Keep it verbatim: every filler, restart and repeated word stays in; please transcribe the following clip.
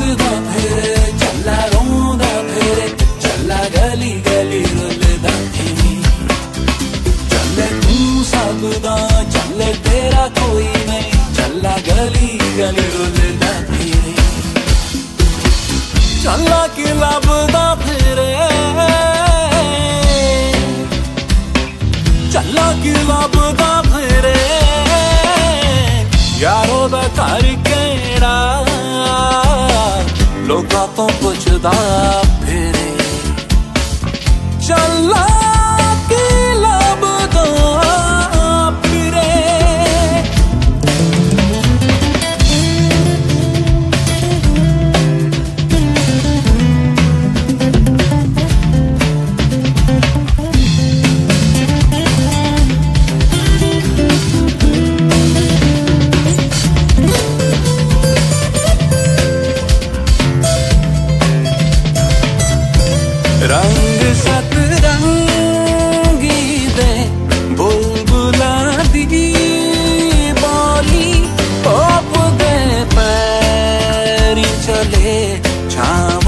हसदा फिरे चला रोंदा फिरे चला गली गली रुलदा फिरे चले तू सबदा चले तेरा कोई नहीं चला गली गली रुलदा फिरे चला कि लभदा फिरे चला कि लभदा फिरे यारो दा घर केड़ा लोकां तो पुछदा फिरे चला कि लभदा फिरे रंग सतरंगी दे बुलबुला दी बोली पप दे पैरी चले छाव